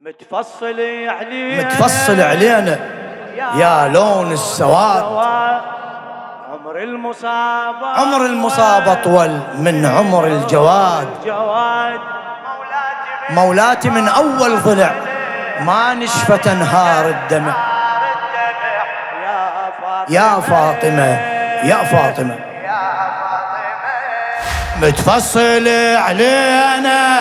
متفصل علينا يا لون السواد. عمر المصاب أطول من عمر الجواد. مولاتي من أول ضلع ما نشفت أنهار الدمع. يا فاطمة يا فاطمة متفصل علينا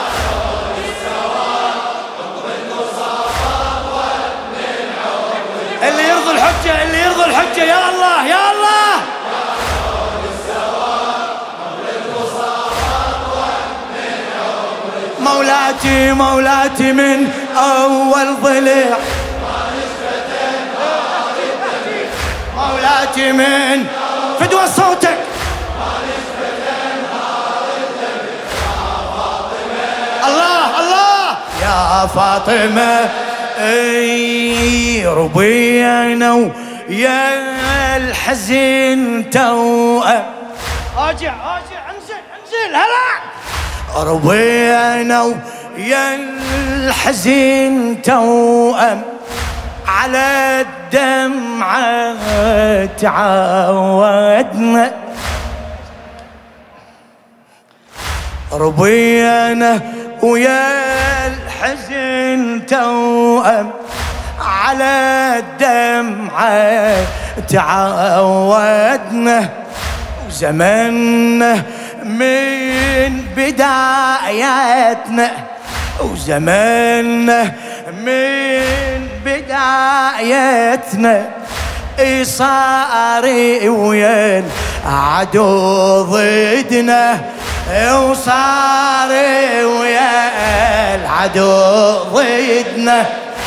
اللي يرضي الحجة، اللي يرضي الحجة. يا الله يا الله. مولاتي مولاتي من أول ضلع مولاتي من فدوى صوتك. الله الله يا فاطمة ربينا ويا الحزن توأم. أرجع انزل هلا. ربينا ويا الحزن توأم على الدمعة تعودنا. ربينا ويا الحزن توأم على الدمعة تعودنا. وزمننا من بداياتنا وزمننا من بدايتنا صار ويا العدو ضدنا. وصار ويا العدو ضدنا.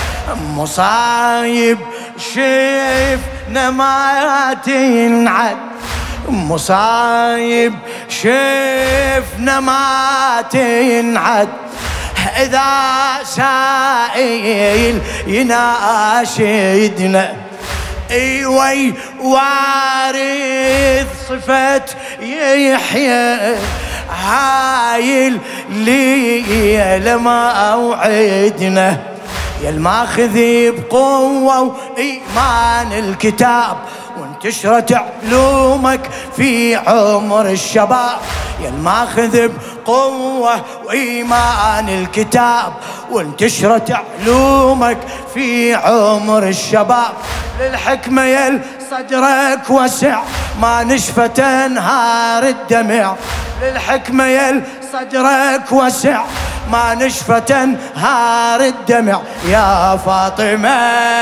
مصايب شفنا ما تنعد. مصايب شفنا ما تنعد. إذا سائل يناشدنا ايوي وارث صفة يحيى هاي اللي لما اوعدنا. يا الماخذ بقوة وإيمان الكتاب وانتشرت علومك في عمر الشباب. يا الماخذ بقوة وإيمان الكتاب وانتشرت علومك في عمر الشباب. للحكمة يا صدرك وسع ما نشفت انهار الدمع. للحكمة يا صدرك وسع ما نشفت انهار الدمع. يا فاطمة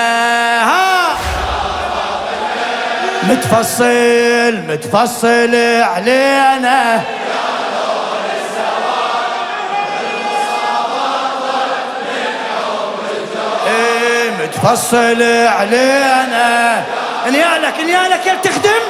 متفصل علينا متفصل علينا. انيالك يا تخدم.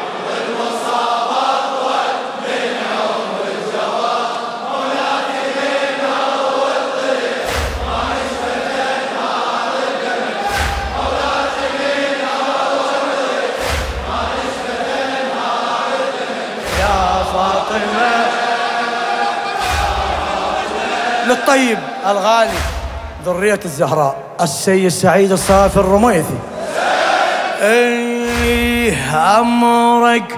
للطيب الغالي ذرية الزهراء السيد سعيد الصافي الرميثي. أمرك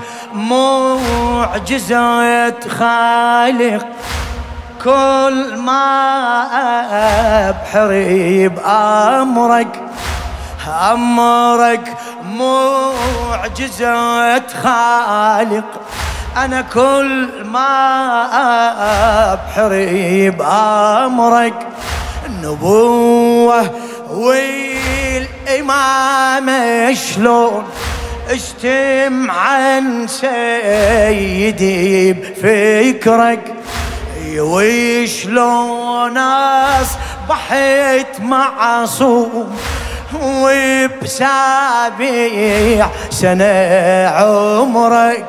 معجزة خالق كل ما أبحر بأمرك. أمرك معجزة خالق أنا كل ما أبحر بأمرك. النبوة والإمامة شلون اشتم عن سيدي بفكرك. وشلون أصبحت معصوم وبسابيع سنة عمرك.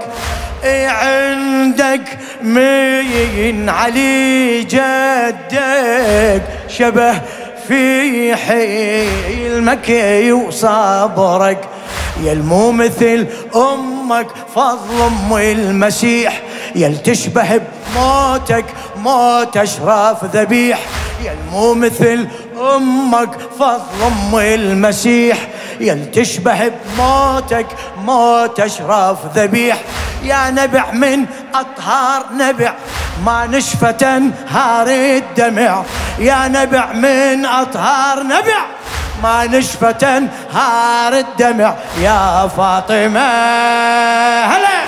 عندك من علي جدك شبه في حلمك وصبرك. يلمو مثل أمك فضل أم المسيح. يل تشبه بموتك موت أشراف ذبيح. يلمو مثل أمك فضل أم المسيح، يل تشبه بموتك موت أشرف ذبيح. يا نبع من أطهار نبع ما نشفى تنهار الدمع. يا نبع من أطهار نبع ما نشفى تنهار الدمع. يا فاطمة هلا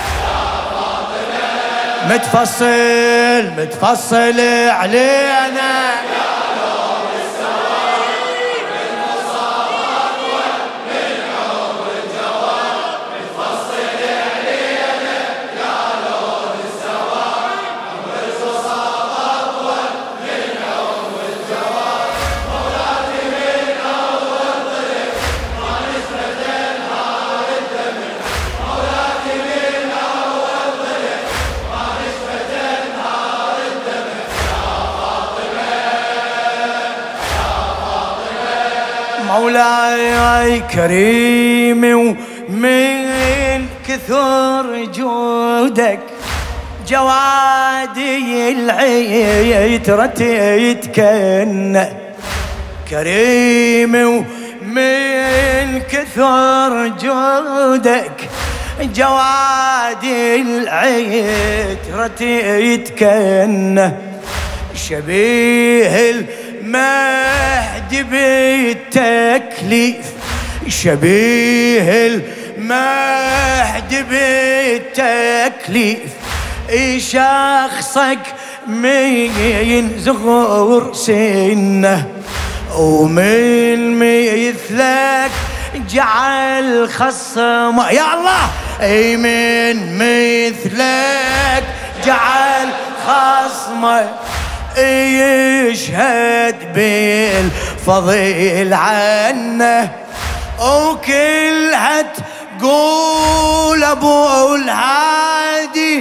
متفصل علينا. مولاي كريم ومن كثر جودك جوادي العترة يتكنى. كريم ومن كثر جودك جوادي العترة يتكنى. شبيه المهدي بالتكليف، شبيه المهدي بالتكليف. شخصك من صغر سنه ومن مثلك جعل خصمه. يا الله من مثلك جعل خصمه يشهد بالفضيل عنه. وكلها تقول ابو الهادي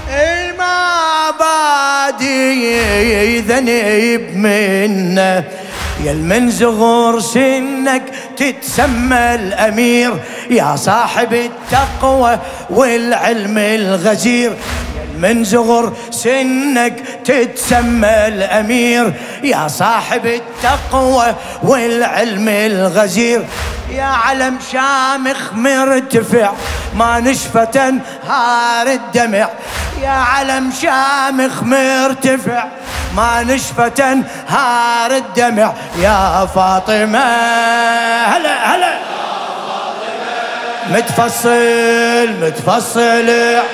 المبادي ذنب منه. يا من صغر سنك تتسمى الأمير، يا صاحب التقوى والعلم الغزير. من صغر سنك تتسمى الأمير، يا صاحب التقوى والعلم الغزير. يا علم شامخ مرتفع ما نشفى تنهار الدمع. يا علم شامخ مرتفع ما نشفى تنهار الدمع. يا فاطمة هلا هلا متفصل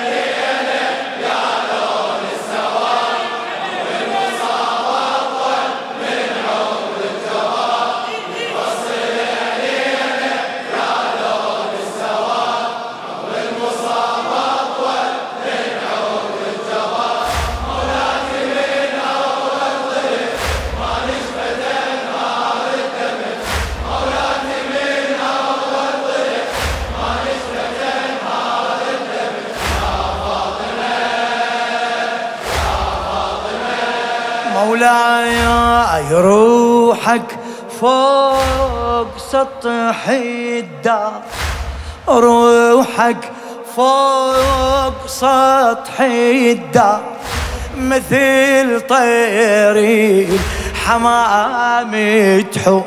مولاي. روحك فوق سطح الدار، روحك فوق سطح الدار مثل طير الحمام تحوم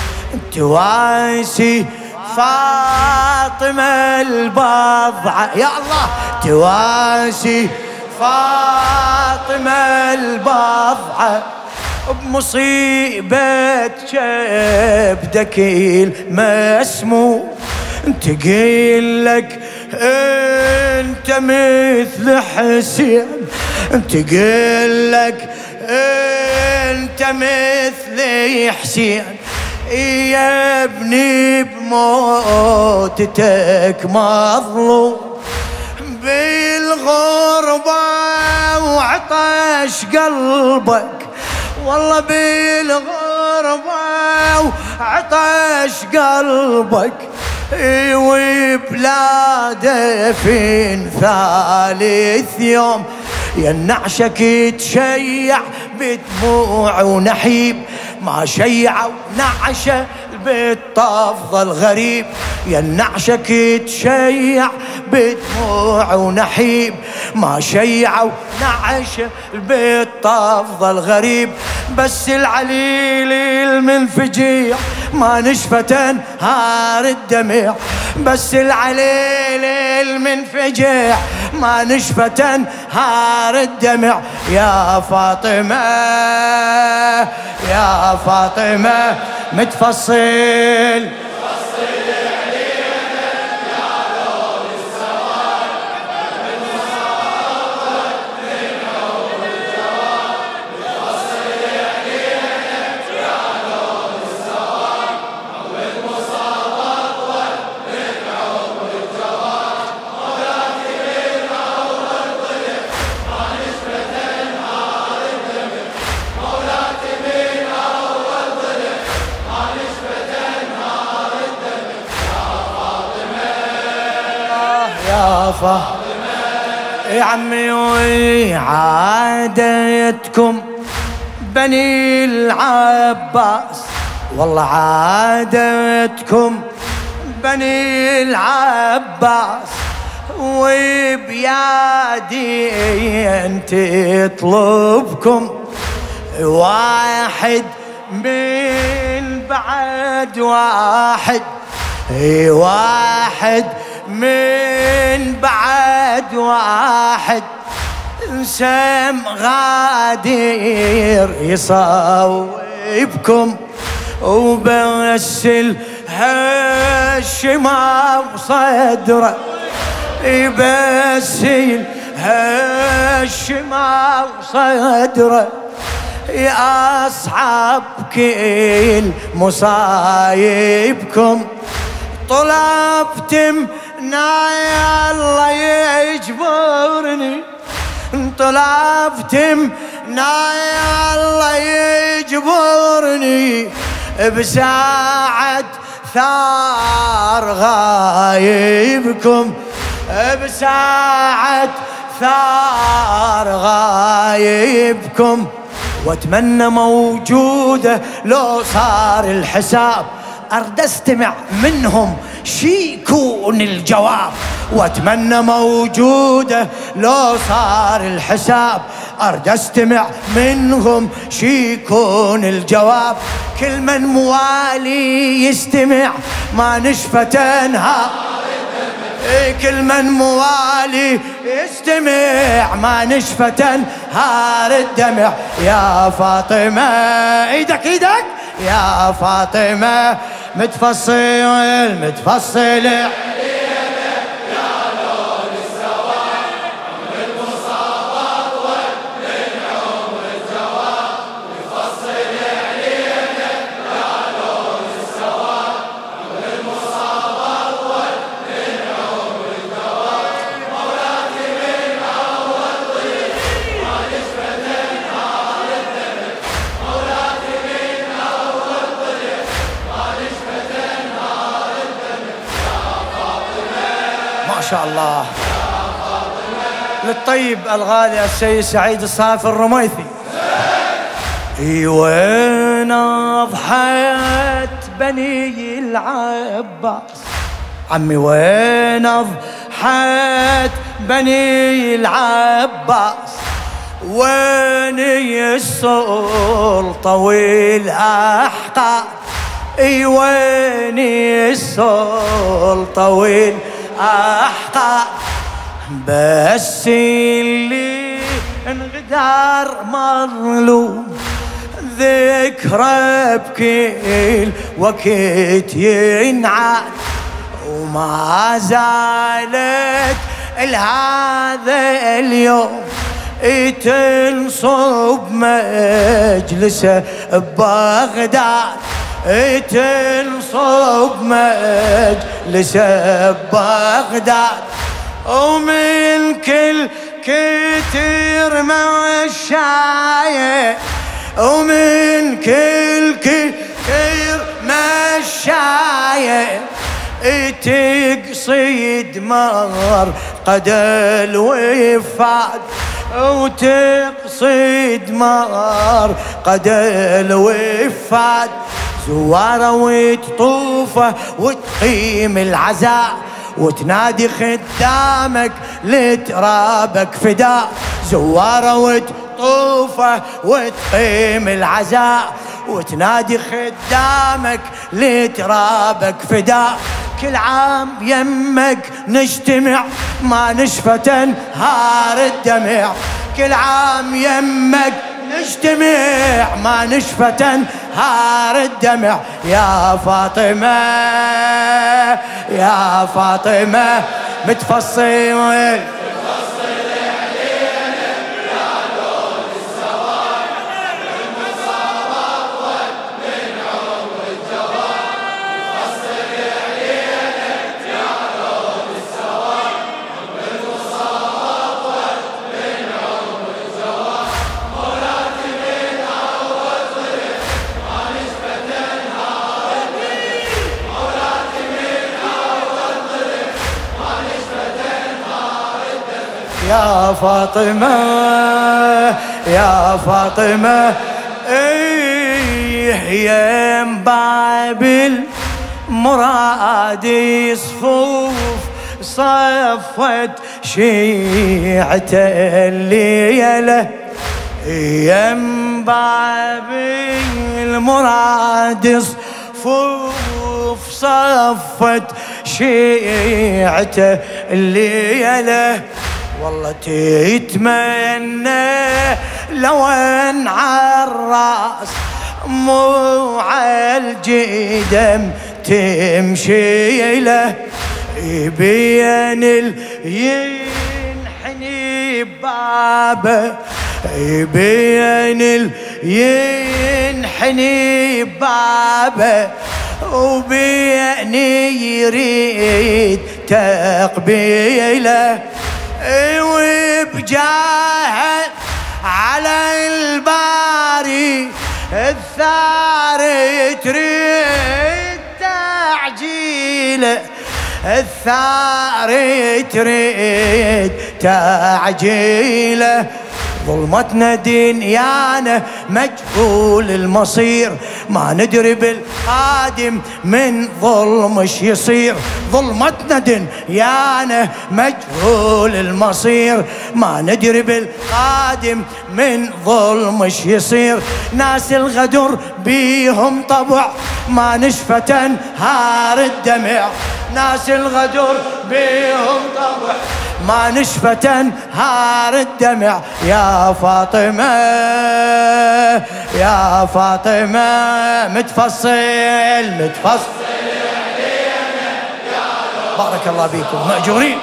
تواسي فاطمة البضعة. يا الله تواسي فاطمة البضعة بمصيبة كبدك المسموم. تقيل لك انت مثل حسين، تقيل لك انت مثل حسين. يا ابني بموتتك مظلوم بالغربة وعطش قلبك، والله بالغربة وعطش قلبك. وبلاده في ثالث يوم يا النعشك تشيع بدموع ونحيب. ما شيعوا نعشة بالطفض الغريب، يا النعشك تشيع بدموع ونحيب، ما شيعوا نعش بالطفض الغريب، بس العليل المنفجيع ما نشفت انهار الدمع، بس العليل المنفجيع ما نشفت انهار الدمع. يا فاطمة يا فاطمة متفصل يا عمي وعادتكم بني العباس، والله عادتكم بني العباس، وبيادي انت تطلبكم واحد من بعد واحد، واحد من بعد واحد، سم غادر يصوبكم، وبس الهشمة وصدره، بس الهشمة وصدره، يا أصحاب كل مصايبكم، طلبتم يا الله يجبرني، طلبتم يا الله يجبرني، بساعة ثار غايبكم، بساعة ثار غايبكم، واتمنى موجودة لو صار الحساب، أرد استمع منهم شي يكون الجواب، واتمنى موجودة لو صار الحساب، أرد استمع منهم شي يكون الجواب، كل من موالي يستمع ما نشفت انهار، كل من موالي يستمع ما نشفت انهار الدمع. يا فاطمة ايدك ايدك يا فاطمة متفصل متفصل ما شاء الله. للطيب الغالي السيد سعيد الصافي الرميثي. وين أضحت بني العباس عمي، وين أضحت بني العباس، وين السلطة والأحقاد، وين السلطة والأحقاد، بس اللي انغدار مظلوم ذكرى بكل وقت ينعاد، وما زالت لهذا اليوم تنصب مجلسه ببغداد، تنصب مجلسه ببغداد، ومن كل كتير مشاية، ومن كل كتير مشاية تقصيد مر قد الوفاد، وتقصيد مر قد الوفاد، زواره وتطوفه وتقيم العزاء وتنادي خدامك لترابك فداء. زواره وتطوفه وتقيم العزاء وتنادي خدامك لترابك فداء. كل عام يمك نجتمع ما نشفى تنهار الدمع. كل عام يمك نجتمع ما نشفى تنهار الدمع. يا فاطمة يا فاطمة متفصل يا فاطمة يا فاطمة. يا باب المراد صفوف صفت شيعته الليلة. يا باب المراد صفوف صفت شيعته الليلة. والله تتمنى لو ان عالراس مو عالجدم تمشي له. بين ينحني بابه بين ينحني بابه وبين يريد تقبيله. وبجاه على الباري الثار تريد تعجيله. الثار تريد تعجيله. ظلمتنا دنيانا مجهول المصير ما ندري بالقادم من ظلم ايش يصير. ظلمتنا دنيانا مجهول المصير ما ندري بالقادم من ظلم ايش يصير. ناس الغدر بيهم طبع ما نشفى تنهار الدمع. ناس الغدر بيهم طبع ما نشفى تنهار الدمع. يا فاطمة يا فاطمة متفصل بارك الله بيكم مأجورين.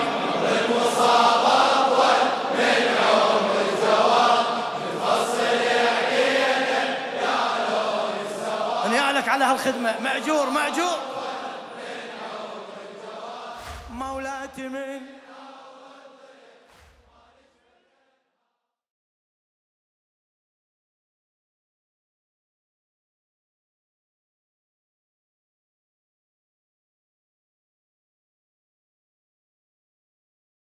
نيالك على هالخدمة مأجور مولاتي من